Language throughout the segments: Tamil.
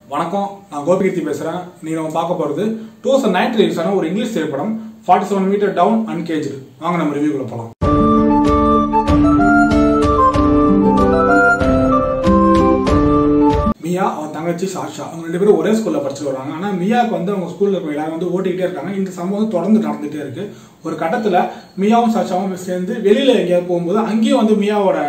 வணக்கம், நான் கோபிகீர்த்தி பேசுறேன். நீங்க நம்ம பார்க்க போறது 2009 ரிலீஸ் ஆன ஒரு இங்கிலீஷ் திரைப்படம் 47 மீட்டர் டவுன் அன்கேஜ்டு. வாங்க நம்ம ரிவ்யூக்குள்ள போலாம். மியா அவன் தங்கச்சி சாஷா அவங்க ரெண்டு பேரும் ஒரே ஸ்கூல்ல படிச்சுட்டு வராங்க. ஆனா மியாவுக்கு வந்து அவங்க ஸ்கூல்ல இருக்க எல்லாரும் வந்து ஓட்டிக்கிட்டே இருக்காங்க. இந்த சம்பவம் தொடர்ந்து நடந்துட்டே இருக்கு. ஒரு கட்டத்துல மியாவும் சாஷாவும் சேர்ந்து வெளியில எங்கேயாவது போகும்போது அங்கேயும் வந்து மியாவோட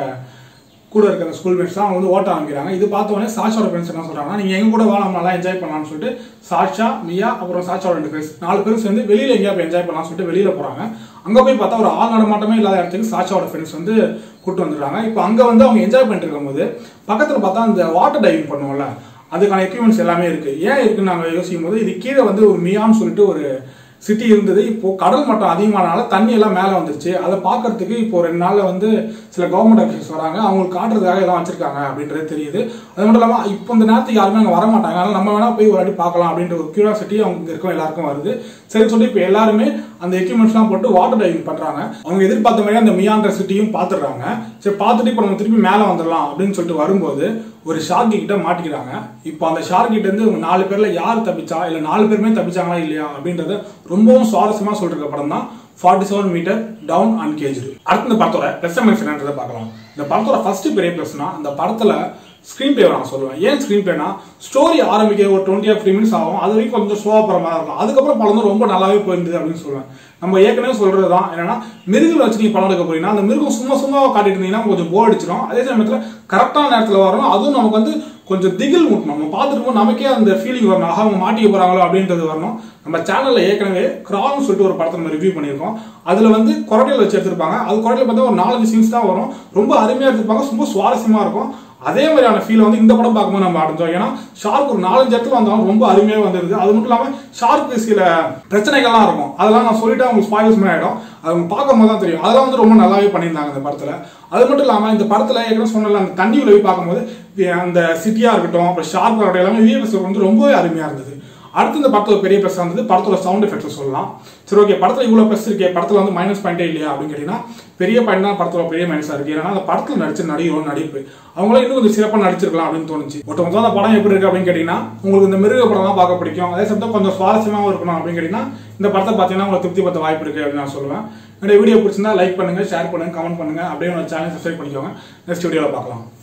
கூட இருக்கிற ஸ்கூல் மேட்ஸ் தான் அவங்க வந்து ஓட்ட ஆரம்பிக்கிறாங்க. இது பார்த்த உடனே சாஷாவோட ஃப்ரெண்ட்ஸ் என்ன சொல்றாங்கன்னா, நீங்க எங்க கூட வாழ நல்லா என்ஜாய் பண்ணலாம்னு சொல்லிட்டு சாஷா, மியா அப்புறம் சாஷாவோட 2 ஃப்ரெண்ட்ஸ் 4 பேரும் சேர்ந்து வெளியில எங்கேயா போய் என்ஜாய் பண்ணலாம்னு சொல்லிட்டு வெளியில போறாங்க. அங்க போய் பார்த்தா ஒரு ஆள் நடமாட்டமே இல்லாத இடத்துக்கு சாஷாவோட ஃப்ரெண்ட்ஸ் வந்து கூட்டு வந்துடுறாங்க. இப்போ அங்க வந்து அவங்க என்ஜாய் பண்ணிட்டு இருக்கும்போது பக்கத்துல பார்த்தா அந்த வாட்டர் டைவிங் பண்ணுவோம்ல, அதுக்கான எக்யூப்மெண்ட்ஸ் எல்லாமே இருக்கு. ஏன் இருக்குன்னு நாங்க யோசிக்கும் போது இது கீழே வந்து ஒரு மியான்னு சொல்லிட்டு ஒரு சிட்டி இருந்தது. இப்போ கடல் மட்டம் அதிகமானால தண்ணி எல்லாம் மேலே வந்துருச்சு. அதை பார்க்கறதுக்கு இப்போ 2 நாள்ல வந்து சில கவர்மெண்ட் ஆஃபீஸர்ஸ் வராங்க. அவங்களுக்கு காட்டுறதுக்காக எல்லாம் வச்சிருக்காங்க அப்படின்றது தெரியுது. அது மட்டும் இல்லாம இப்போ இந்த நேரத்துக்கு யாருமே அங்கே வர மாட்டாங்க. அதனால நம்ம வேணா போய் ஒரு வாட்டி பார்க்கலாம் அப்படின்ற ஒரு கியூரியாசிட்டி அவங்க இருக்கும் எல்லாருக்கும் வருது. சரி சொல்லிட்டு இப்போ எல்லாருமே அந்த எக்யூப்மெண்ட்ஸ்லாம் போட்டு வாட்டர் டைவிங் பண்றாங்க. அவங்க எதிர்பார்த்த மாதிரி அந்த மியான்ற சிட்டியும் பார்த்துடுறாங்க. சரி பார்த்துட்டு இப்போ நம்ம திருப்பி மேலே வந்துடலாம் அப்படின்னு சொல்லிட்டு வரும்போது ஒரு ஷார்க் கிட்ட மாட்டிக்கிறாங்க. இப்போ அந்த ஷார்க் கிட்ட இருந்து 4 பேர்ல யார் தப்பிச்சா இல்ல 4 பேருமே தப்பிச்சாங்களா இல்லையா அப்படின்றத ரொம்பவும் சுவாரஸ்யமா சொல்ற படம் தான் 47 மீட்டர் டவுன் அன்கேஜ்டு. அடுத்த இந்த படத்தோட பிளஸ் மைனஸ் என்னன்றதை பார்க்கலாம். இந்த படத்தோட ஃபர்ஸ்ட் பெரிய பிளஸ்னா அந்த படத்துல ஸ்கிரீன் பிளே நான் சொல்லுவேன். ஏன் ஸ்கிரீன் பிளேனா ஸ்டோரி ஆரம்பிக்க ஒரு 20 மினிட்ஸ் ஆகும். அது வரைக்கும் கொஞ்சம் ஸ்லோவா போற மாதிரி இருக்கும். அதுக்கப்புறம் படம் ரொம்ப நல்லாவே போயிருந்தது அப்படின்னு சொல்லுவேன். நம்ம ஏற்கனவே சொல்றதுதான் என்னன்னா, மிருகங்களை வச்சு நீங்க படம் எடுக்க போறீங்கன்னா அந்த மிருகம் சும்மா காட்டிட்டு இருந்தீங்கன்னா கொஞ்சம் போர் அடிச்சிடும். அதே சமயத்துல கரெக்டான நேரத்துல வரணும். அதுவும் நமக்கு வந்து கொஞ்சம் திகில் முட்டணும். நம்ம பார்த்துட்டு நமக்கே அந்த ஃபீலிங் வரணும். அவங்க மாட்டிக்க போறாங்களோ அப்படின்றது வரணும். நம்ம சேனல்ல ஏற்கனவே கிரால்னு சொல்லிட்டு ஒரு படத்தை நம்ம ரிவ்யூ பண்ணியிருக்கோம். அதுல வந்து கொரட்டையில் வச்சு எடுத்திருப்பாங்க. அது கொரட்டையில் பார்த்தா ஒரு 4 சீன்ஸ் தான் வரும். ரொம்ப அருமையா எடுத்திருப்பாங்க. ரொம்ப சுவாரஸ்யமா இருக்கும். அதே மாதிரியான ஃபீல் வந்து இந்த படம் பார்க்கும்போது நம்ம அடைஞ்சோம். ஏன்னா ஷார்க் ஒரு 4-5 இடத்துல வந்தாலும் ரொம்ப அருமையாக வந்துருது. அது மட்டும் இல்லாமல் ஷார்க்கு சில பிரச்சனைகள்லாம் இருக்கும். அதெல்லாம் நான் சொல்லிட்டு அவங்க ஸ்பாயில்ஸ் ஆயிடும். அவங்க பார்க்கும்போது தான் தெரியும். அதெல்லாம் வந்து ரொம்ப நல்லாவே பண்ணியிருந்தாங்க இந்த படத்துல. அது மட்டும் இல்லாமல் இந்த படத்துல ஏற்கனவே சொன்னல அந்த தண்ணி உள்ள போய் பார்க்கும்போது அந்த சிட்டியா இருக்கட்டும், அப்புறம் ஷார்க் எல்லாமே விஎஃப்எக்ஸ் வந்து ரொம்பவே அருமையா இருந்தது. அடுத்து இந்த படத்தோட பெரிய பிளஸ் வந்து படத்தோட சவுண்ட் எஃபெக்ட்ஸ் சொல்லலாம். சரி ஓகே, படத்துல இவ்வளவு பிளஸ் இருக்கே, படத்துல வந்து மைனஸ் பாயிண்டே இல்லையா அப்படின்னு கேட்டீங்கன்னா பெரிய பாயிண்ட் தான் படத்தோட பெரிய மைனஸா இருக்கு. ஏன்னா அந்த படத்துல நடிச்ச நடிப்பு அவங்களே இன்னும் கொஞ்சம் சிறப்பாக நடிச்சிருக்கலாம் அப்படின்னு தோணுச்சு. ஒருத்தவங்க அந்த படம் எப்படி இருக்கு அப்படின்னு கேட்டீங்கன்னா, உங்களுக்கு இந்த மிருக படம் தான் பார்க்க பிடிக்கும், அதே சமயத்தில் கொஞ்சம் சுவாரஸ்யமாகவும் இருக்கணும் அப்படின்னு கேட்டீங்கன்னா இந்த படத்தை பார்த்தீங்கன்னா உங்களுக்கு திருப்தி பத்த வாய்ப்பு இருக்கு அப்படின்னு நான் சொல்லுவேன். என்னோட வீடியோ பிடிச்சிருந்தா லைக் பண்ணுங்க, ஷேர் பண்ணுங்க, கமெண்ட் பண்ணுங்க. அப்படியே உங்க சேனல் சப்ஸ்கிரைப் பண்ணிக்கோங்க. நெக்ஸ்ட் வீடியோவில் பார்க்கலாம்.